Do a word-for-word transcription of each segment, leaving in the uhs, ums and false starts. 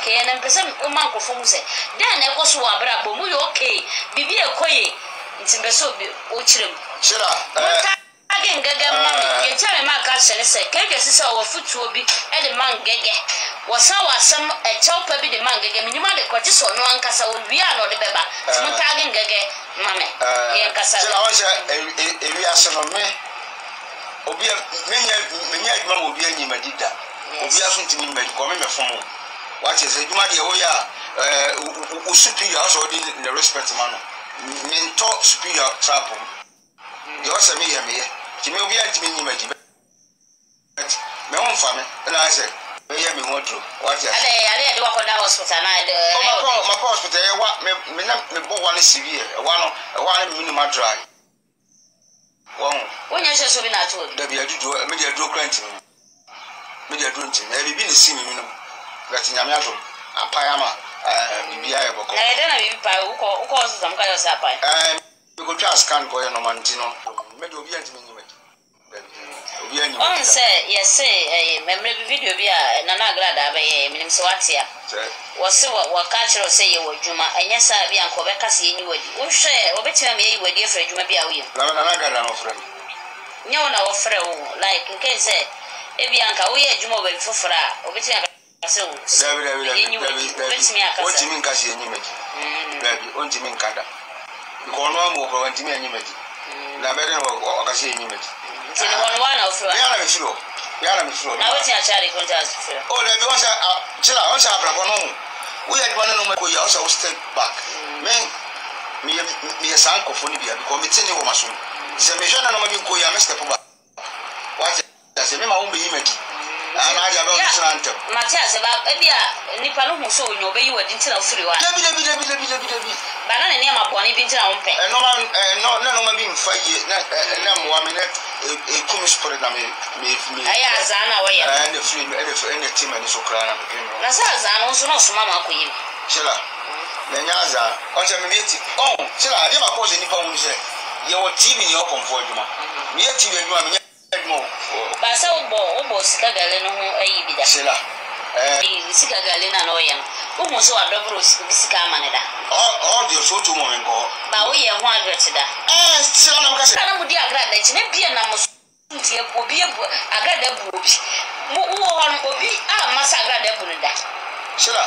okay and person o man ko fo mu se den e ko so wa bra bo mu yo okay bibi e koye ntimbe so bi o kirem shira eh again gaga mama ye tell me ma ka se se keke sisa o futuo bi e de man gege wasa wasam e chopa bi de man gege minima de kwaji so no ankasa o wi a no de beba timo tagin gege mama ye kasa shira o se e wi aso no me obi menya menya adwuma mo obi anyi madida obi aso ntimi me ko me me fomo what is adwuma de wo ya eh o superior so de the respect man mento superior trap yo se me ye me ye kimi obi antimi nyi madida me won fa me na say me ye me wodro what is ale ale de wakoda hospital na de o mako mako hospital ye wa me me na me bo one severe e wa no e wa na minimum dry won wonya hyeso bi na to da bi adudu me de aduro kranti me de aduro nti na bibi ne si mi no but nyame ato apaya ma eh bibi aye boko na de na bibi pa uko uko so sam ka yo sa pa eh me go try scan ko ye no man ti no me de obi anti me nyima obi anyi on say yes say eh memre video bi a na na agra da ba ye minim so watia wo se wo ka kire say ye wadwuma anya sa bi an ko be ka se ye wadi wo hwe obetima me ye wadi afra adwuma bi a wo ye na na na agra da no fra nyawo na wo fra wo like nke say e bi an ka wo ye adwuma wo be fofora obetima ka se wo dabi dabi dabi obetima ka o timi nka se ye nyima dabi o timi nka da ko no mo ko wan timi anyima di na be de no ka se ye nyima di ti no one one of ya na me filo ya na me filo na wetin a chari contrast filo oh le bi won say chila won say abra ko no wo ya dwan no ko ya o say step back me me me san ko fo ni bia because me tin ni wo maso se me jona no ma bi ko ya me step back what ya se me ma wo be yimadi ana aja ba so antem Matias ba e bia nipa no hu so onyo be yi wadi ntina ofiri wa dabi dabi dabi dabi dabi dabi ba na ne ma boni bi ntina wo mpe eh no ma eh no na no ma bi mfa ye na na mo wa me na e kumi sport na me me me aya azana wo ye eh ne free ne ne ne team ani so kra na me na sa azana so no so mama ko yi shila na nya azana on se me meti oh shila ade ma ko se nipa hu se ye wo T V ni o konfo adwuma me ye T V adwuma me nya adwuma ba sa wo bo wo bo sika gale no ho ayi bi da shila eh sika gale na no ye wo mo so adobro sika amane da oh oh de so to mo men ko ba wo ye ho adwete da eh shila na maka se na mo di agra da chi na bia na mo ntie obi agra da bu obi mo wo ho obi a masa agra da bu da shila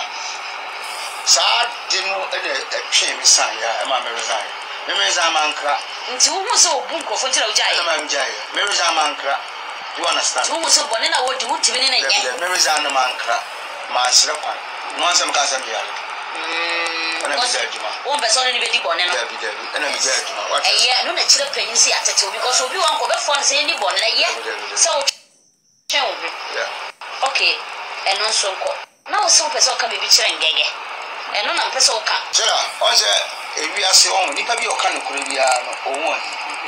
sa de no e de twe mi san ya e ma me resign me me resign mankra nti wo mo so obu nkofo ntira ujaye e ma me jaye me resign mankra you understand wo mo so bone na wo di wo timi ne nye me resign mankra ma sire kwan no ansem ka asem ya mm ana me jaye juma wo be so ne be di bone no dabi dabi ana me jaye juma what eh yeah no na chire panyin si atete because obi wan ko be fon se ni bone na ye so twen obi yeah okay eno so nko na wo so pese o ka be bi chire ngege eno na pese o ka chira on se ewi ase on nipa bi o ka no kure bia no owo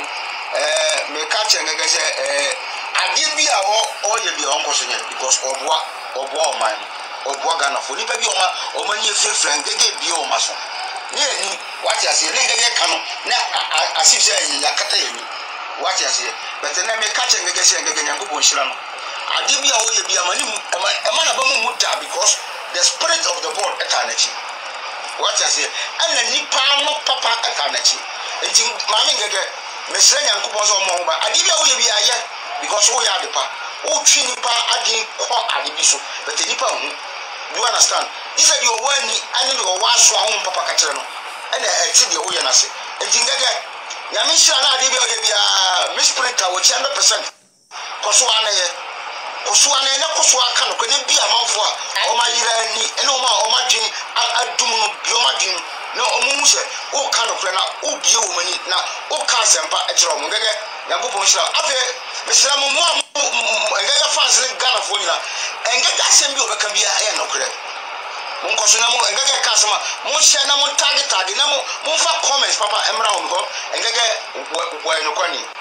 eh me ka che ngege se eh ade bi a o o ye bi on ko so nya because oboa oboa o man oboa ga na fo nipa bi o ma o ma ni efe fran ngege bi o ma so ni ani what you say ngege ka no na asif se ya kata ye ni what you say but na me ka che ngege se ngege nyango bo nshira no ade bi a o ye bi amani e ma na ba mu muta because the spirit of the board etanachi what you say and nipa no papa etanachi enti mama ngege mesre nyankopon so mo ho ba ade bi a wo ye bi aye because wo ya de pa wo twi nipa ade ko ade bi so but nipa hu you understand this is your one ni ani do wa so ho papa ka kire no and e ti de wo ye na se enti ngege nyame hira na ade bi a wo ye bi a mispirita wo one hundred percent ko so ana ye ko so ana ne ko so aka no ko ne bi amanfo a o ma yira ni ene o ma o ma dwen adum no bi o ma dwen no omumu se o ka no kure na o bie wo mani na o ka sempa e kire o mo gege yakopon shira afi mesra mo mo ngege fans ne Ghana fo nyina ngege asem bi obeka bia e no kure mo nkoso na mo ngege ka asema mo share na mo tag tag na mo mo fa comments papa emra ho ko ngege wo no kwani